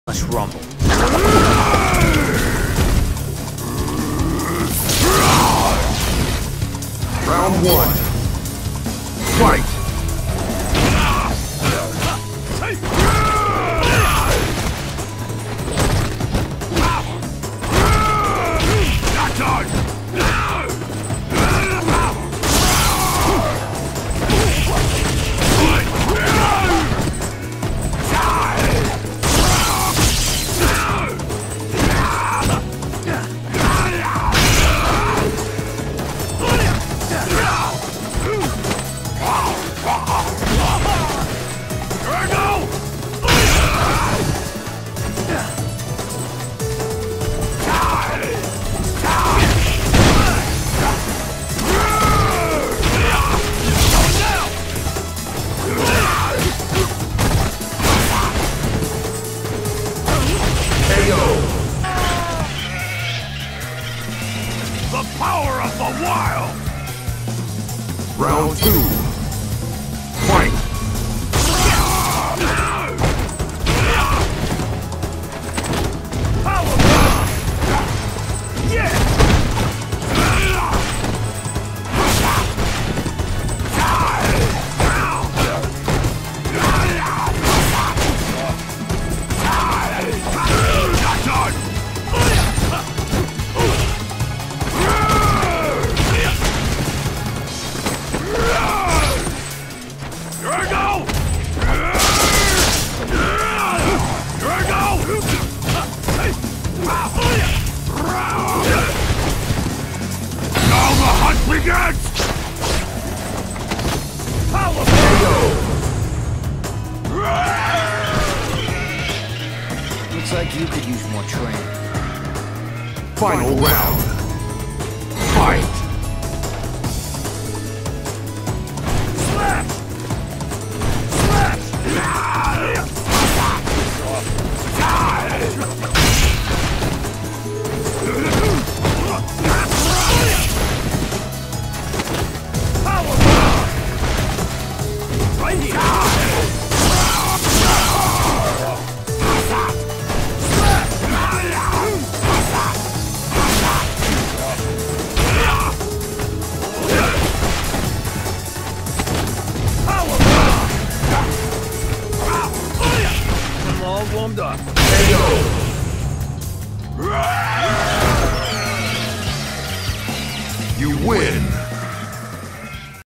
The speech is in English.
Let's rumble. Round one. Fight! The power of the wild! Round two. Fight! Begins! Power! Looks like you could use more training. Final round. Fight! Slash! Warmed up. You win!